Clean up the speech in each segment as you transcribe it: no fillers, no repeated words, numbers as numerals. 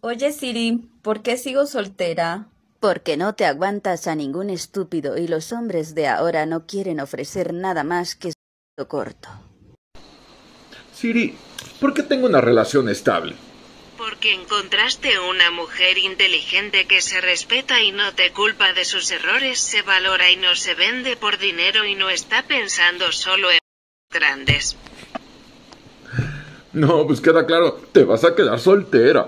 Oye Siri, ¿por qué sigo soltera? Porque no te aguantas a ningún estúpido y los hombres de ahora no quieren ofrecer nada más que su corto. Siri, ¿por qué tengo una relación estable? Porque encontraste una mujer inteligente que se respeta y no te culpa de sus errores, se valora y no se vende por dinero y no está pensando solo en grandes. No, pues queda claro, te vas a quedar soltera.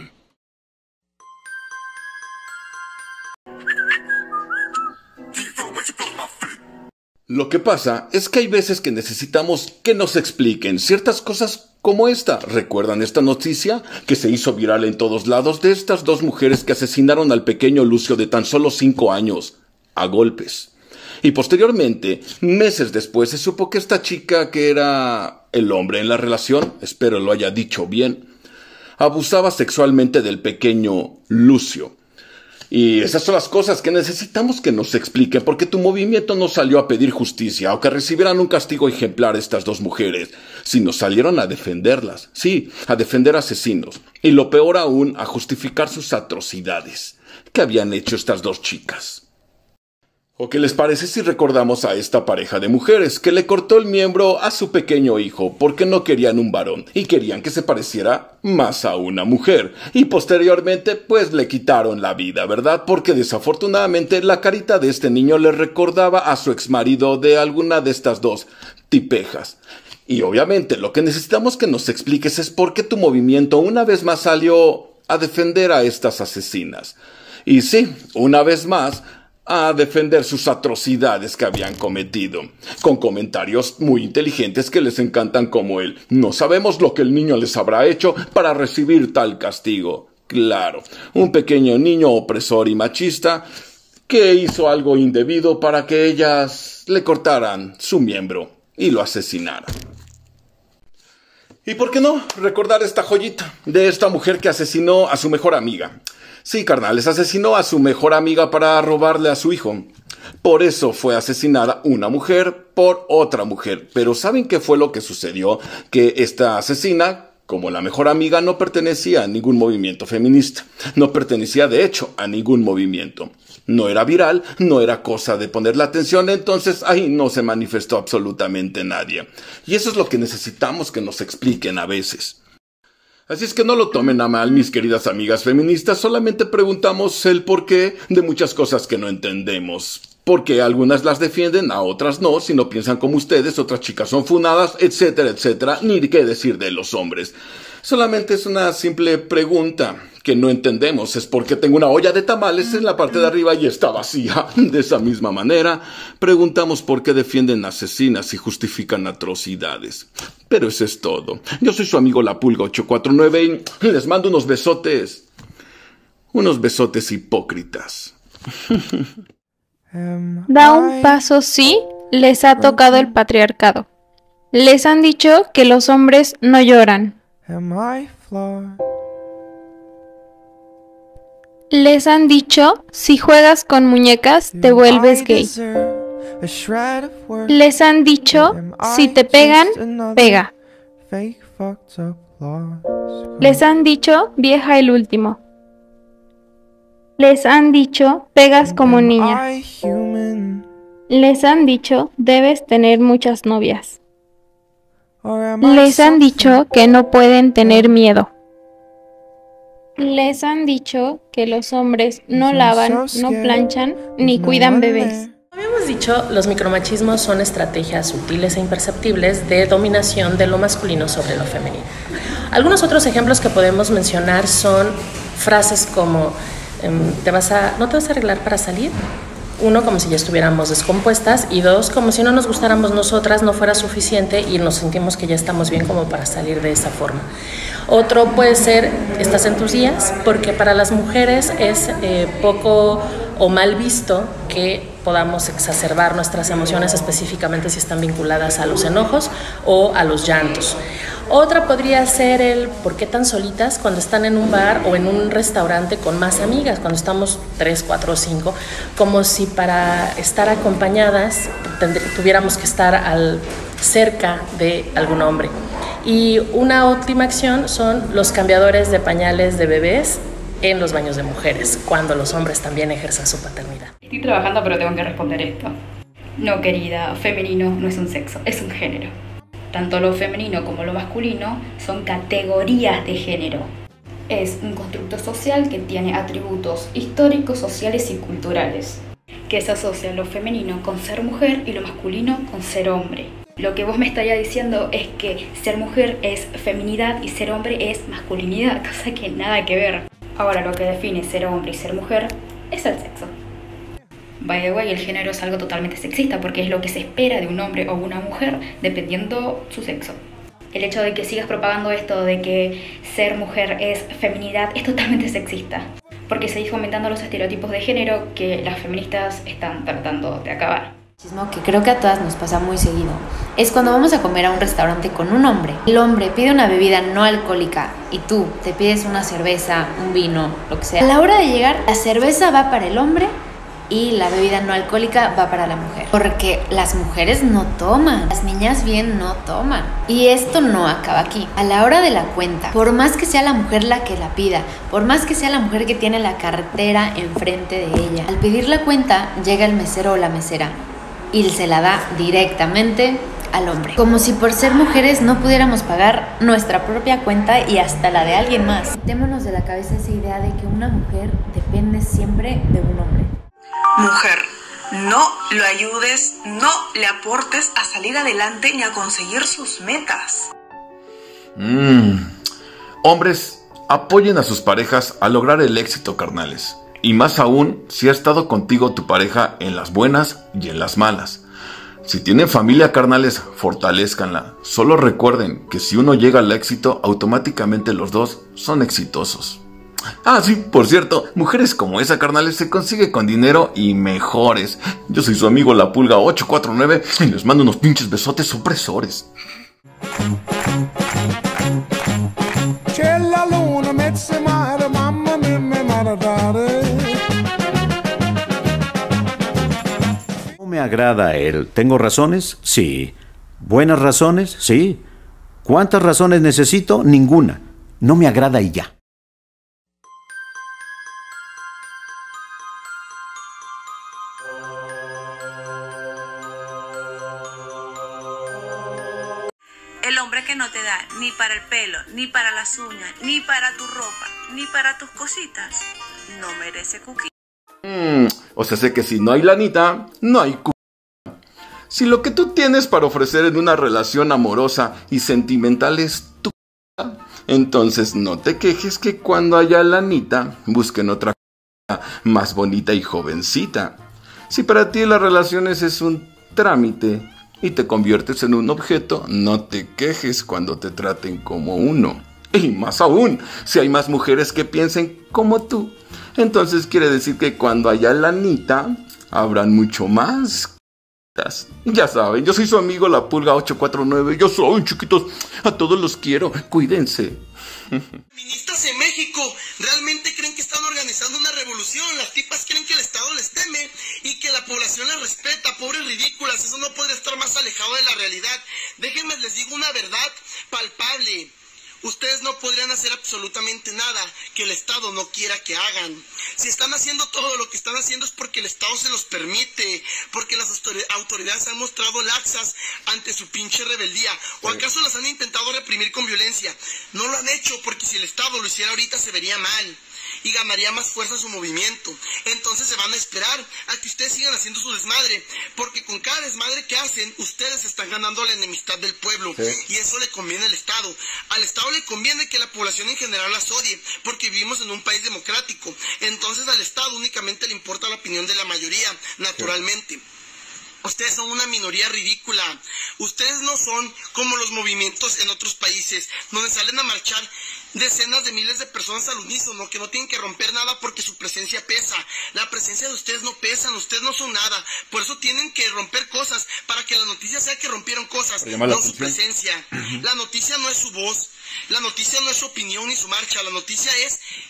Lo que pasa es que hay veces que necesitamos que nos expliquen ciertas cosas como esta. ¿Recuerdan esta noticia que se hizo viral en todos lados de estas dos mujeres que asesinaron al pequeño Lucio de tan solo 5 años a golpes? Y posteriormente, meses después, se supo que esta chica, que era el hombre en la relación, espero lo haya dicho bien, abusaba sexualmente del pequeño Lucio. Y esas son las cosas que necesitamos que nos expliquen, porque tu movimiento no salió a pedir justicia o que recibieran un castigo ejemplar estas dos mujeres, sino salieron a defenderlas, sí, a defender asesinos, y lo peor aún, a justificar sus atrocidades que habían hecho estas dos chicas. ¿O qué les parece si recordamos a esta pareja de mujeres que le cortó el miembro a su pequeño hijo porque no querían un varón y querían que se pareciera más a una mujer? Y posteriormente pues le quitaron la vida, ¿verdad? Porque desafortunadamente la carita de este niño le recordaba a su exmarido de alguna de estas dos tipejas. Y obviamente lo que necesitamos que nos expliques es por qué tu movimiento una vez más salió a defender a estas asesinas. Y sí, una vez más, a defender sus atrocidades que habían cometido, con comentarios muy inteligentes que les encantan como él. No sabemos lo que el niño les habrá hecho para recibir tal castigo. Claro, un pequeño niño opresor y machista que hizo algo indebido para que ellas le cortaran su miembro y lo asesinaran. ¿Y por qué no recordar esta joyita de esta mujer que asesinó a su mejor amiga? Sí, carnales, asesinó a su mejor amiga para robarle a su hijo. Por eso fue asesinada una mujer por otra mujer. Pero ¿saben qué fue lo que sucedió? Que esta asesina, como la mejor amiga, no pertenecía a ningún movimiento feminista. No pertenecía, de hecho, a ningún movimiento. No era viral, no era cosa de poner la atención, entonces ahí no se manifestó absolutamente nadie. Y eso es lo que necesitamos que nos expliquen a veces. Así es que no lo tomen a mal, mis queridas amigas feministas, solamente preguntamos el porqué de muchas cosas que no entendemos. Porque algunas las defienden, a otras no, si no piensan como ustedes, otras chicas son funadas, etcétera, etcétera, ni qué decir de los hombres. Solamente es una simple pregunta que no entendemos, es porque tengo una olla de tamales en la parte de arriba y está vacía. De esa misma manera, preguntamos por qué defienden asesinas y justifican atrocidades. Pero eso es todo. Yo soy su amigo La Pulga 849 y les mando unos besotes. Unos besotes hipócritas. Da un paso sí, les ha tocado el patriarcado. Les han dicho que los hombres no lloran. Les han dicho, si juegas con muñecas, te vuelves gay. Les han dicho, si te pegan, pega. Les han dicho, vieja el último. Les han dicho, pegas como niña. Les han dicho, debes tener muchas novias. Les han dicho que no pueden tener miedo. Les han dicho que los hombres no lavan, no planchan, ni cuidan bebés. Habíamos dicho, los micromachismos son estrategias sutiles e imperceptibles de dominación de lo masculino sobre lo femenino. Algunos otros ejemplos que podemos mencionar son frases como ¿no te vas a arreglar para salir? Uno, como si ya estuviéramos descompuestas, y dos, como si no nos gustáramos nosotras, no fuera suficiente y nos sentimos que ya estamos bien como para salir de esa forma. Otro puede ser, estás en tus días, porque para las mujeres es poco o mal visto que podamos exacerbar nuestras emociones, específicamente si están vinculadas a los enojos o a los llantos. Otra podría ser el ¿por qué tan solitas? Cuando están en un bar o en un restaurante con más amigas, cuando estamos 3, 4 o 5, como si para estar acompañadas tuviéramos que estar cerca de algún hombre. Y una última acción son los cambiadores de pañales de bebés en los baños de mujeres, cuando los hombres también ejerzan su paternidad. Estoy trabajando, pero tengo que responder esto. No, querida, femenino no es un sexo, es un género. Tanto lo femenino como lo masculino son categorías de género. Es un constructo social que tiene atributos históricos, sociales y culturales, que se asocia lo femenino con ser mujer y lo masculino con ser hombre. Lo que vos me estarías diciendo es que ser mujer es feminidad y ser hombre es masculinidad, cosa que nada que ver. Ahora, lo que define ser hombre y ser mujer es el sexo. By the way, el género es algo totalmente sexista porque es lo que se espera de un hombre o una mujer dependiendo su sexo. El hecho de que sigas propagando esto de que ser mujer es feminidad es totalmente sexista, porque seguís fomentando los estereotipos de género que las feministas están tratando de acabar. Que creo que a todas nos pasa muy seguido es cuando vamos a comer a un restaurante con un hombre. El hombre pide una bebida no alcohólica y tú te pides una cerveza, un vino, lo que sea. A la hora de llegar, la cerveza va para el hombre y la bebida no alcohólica va para la mujer. Porque las mujeres no toman, las niñas bien no toman. Y esto no acaba aquí. A la hora de la cuenta, por más que sea la mujer la que la pida, por más que sea la mujer que tiene la cartera enfrente de ella, al pedir la cuenta llega el mesero o la mesera y se la da directamente al hombre. Como si por ser mujeres no pudiéramos pagar nuestra propia cuenta y hasta la de alguien más. Quitémonos de la cabeza esa idea de que una mujer depende siempre de un hombre. Mujer, no lo ayudes, no le aportes a salir adelante ni a conseguir sus metas. Hombres, apoyen a sus parejas a lograr el éxito, carnales. Y más aún si ha estado contigo tu pareja en las buenas y en las malas. Si tienen familia, carnales, fortalézcanla. Solo recuerden que si uno llega al éxito, automáticamente los dos son exitosos. Ah, sí, por cierto, mujeres como esa, carnales, se consigue con dinero y mejores. Yo soy su amigo La Pulga 849 y les mando unos pinches besotes opresores. No me agrada él. ¿Tengo razones? Sí. ¿Buenas razones? Sí. ¿Cuántas razones necesito? Ninguna. No me agrada y ya. El hombre que no te da ni para el pelo, ni para las uñas, ni para tu ropa, ni para tus cositas, no merece cookie. O sea, sé que si no hay lanita, no hay Si lo que tú tienes para ofrecer en una relación amorosa y sentimental es tu entonces no te quejes que cuando haya lanita, busquen otra más bonita y jovencita. Si para ti las relaciones es un trámite y te conviertes en un objeto, no te quejes cuando te traten como uno. Y más aún, si hay más mujeres que piensen como tú, entonces quiere decir que cuando haya lanita, habrán mucho más. Ya saben, yo soy su amigo La Pulga 849. Yo soy, chiquitos, a todos los quiero, cuídense. Feministas en México realmente creen que están organizando una revolución. Las tipas creen que el Estado les teme y que la población les respeta. Pobres ridículas, eso no podría estar más alejado de la realidad. Déjenme les digo una verdad palpable. Ustedes no podrían hacer absolutamente nada que el Estado no quiera que hagan. Si están haciendo todo lo que están haciendo es porque el Estado se los permite, porque las autoridades han mostrado laxas ante su pinche rebeldía. ¿O acaso las han intentado reprimir con violencia? No lo han hecho porque si el Estado lo hiciera ahorita se vería mal y ganaría más fuerza su movimiento. Entonces se van a esperar a que ustedes sigan haciendo su desmadre, porque con cada desmadre que hacen, ustedes están ganando la enemistad del pueblo, y eso le conviene al Estado. Al Estado le conviene que la población en general las odie, porque vivimos en un país democrático. Entonces al Estado únicamente le importa la opinión de la mayoría, naturalmente. Ustedes son una minoría ridícula. Ustedes no son como los movimientos en otros países, donde salen a marchar decenas de miles de personas al unísono, que no tienen que romper nada porque su presencia pesa. La presencia de ustedes no pesan, ustedes no son nada. Por eso tienen que romper cosas, para que la noticia sea que rompieron cosas, no su presencia. La noticia no es su voz, la noticia no es su opinión ni su marcha, la noticia es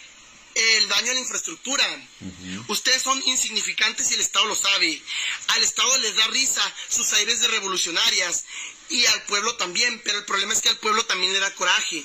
el daño a la infraestructura. Ustedes son insignificantes y el Estado lo sabe. Al Estado les da risa sus aires de revolucionarias y al pueblo también, pero el problema es que al pueblo también le da coraje.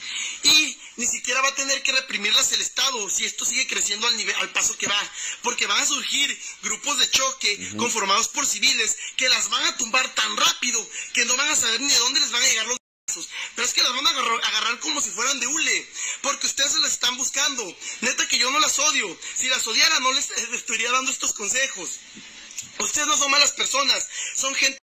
Y ni siquiera va a tener que reprimirlas el Estado si esto sigue creciendo al paso que va, porque van a surgir grupos de choque conformados por civiles que las van a tumbar tan rápido que no van a saber ni de dónde les van a llegar los brazos. Pero es que las van a agarrar como si fueran de hule, porque ustedes se las están buscando. Neta que yo no las odio. Si las odiara no les estaría dando estos consejos. Ustedes no son malas personas, son gente.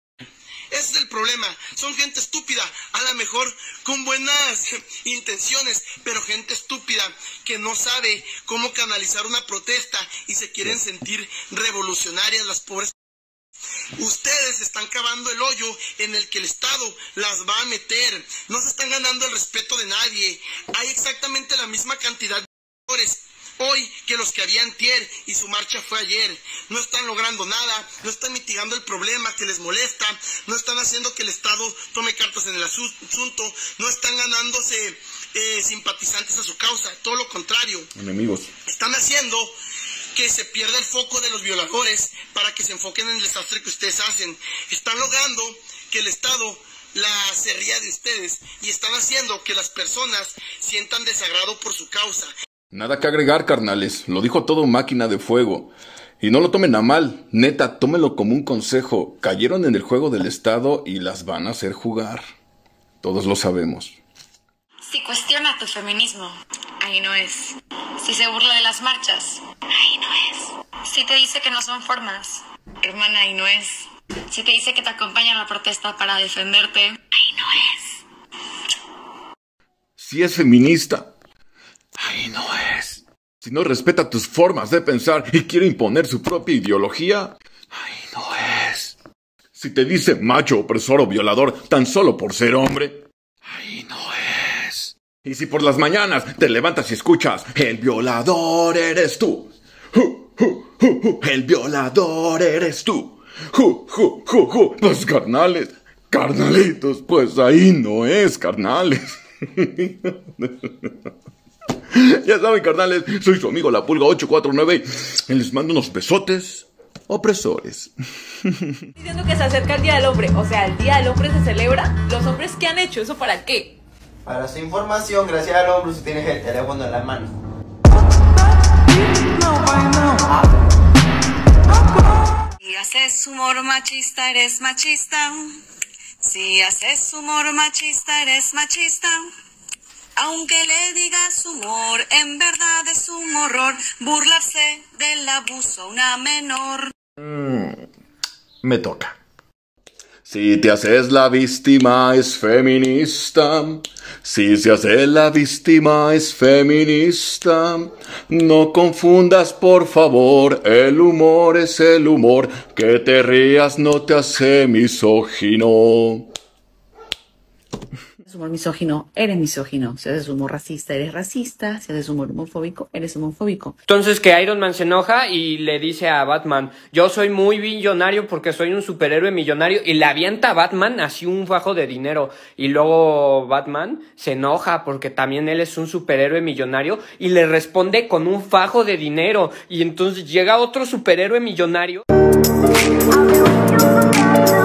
Ese es el problema, son gente estúpida, a lo mejor con buenas intenciones, pero gente estúpida que no sabe cómo canalizar una protesta y se quieren sentir revolucionarias las pobres. Ustedes están cavando el hoyo en el que el Estado las va a meter, no se están ganando el respeto de nadie, hay exactamente la misma cantidad de valores hoy que los que había antier y su marcha fue ayer. No están logrando nada, no están mitigando el problema que les molesta, no están haciendo que el Estado tome cartas en el asunto, no están ganándose simpatizantes a su causa, todo lo contrario. Enemigos. Están haciendo que se pierda el foco de los violadores para que se enfoquen en el desastre que ustedes hacen. Están logrando que el Estado se ría de ustedes y están haciendo que las personas sientan desagrado por su causa. Nada que agregar, carnales. Lo dijo todo Máquina de Fuego. Y no lo tomen a mal. Neta, tómenlo como un consejo. Cayeron en el juego del Estado y las van a hacer jugar. Todos lo sabemos. Si cuestiona tu feminismo, ahí no es. Si se burla de las marchas, ahí no es. Si te dice que no son formas, hermana, ahí no es. Si te dice que te acompaña en la protesta para defenderte, ahí no es. Si es feminista, ahí no es. Si no respeta tus formas de pensar y quiere imponer su propia ideología, ahí no es. Si te dice macho, opresor o violador tan solo por ser hombre, ahí no es. Y si por las mañanas te levantas y escuchas, el violador eres tú. El violador eres tú. Pues carnales, carnalitos, pues ahí no es, carnales. Ya saben, carnales, soy su amigo La Pulga 849 y les mando unos besotes opresores. Diciendo que se acerca el Día del Hombre, o sea, el Día del Hombre se celebra. ¿Los hombres qué han hecho? ¿Eso para qué? Para su información, gracias al hombre, si tienes el teléfono en la mano. Si haces humor machista, eres machista. Si haces humor machista, eres machista. Aunque le digas humor, en verdad es un horror burlarse del abuso a una menor. Me toca. Si te haces la víctima es feminista. Si se hace la víctima es feminista. No confundas por favor, el humor es el humor. Que te rías no te hace misógino. Si haces humor misógino, eres misógino. Si haces humor racista, eres racista. Si haces humor homofóbico, eres homofóbico. Entonces que Iron Man se enoja y le dice a Batman, yo soy muy millonario porque soy un superhéroe millonario, y le avienta a Batman así un fajo de dinero, y luego Batman se enoja porque también él es un superhéroe millonario y le responde con un fajo de dinero, y entonces llega otro superhéroe millonario.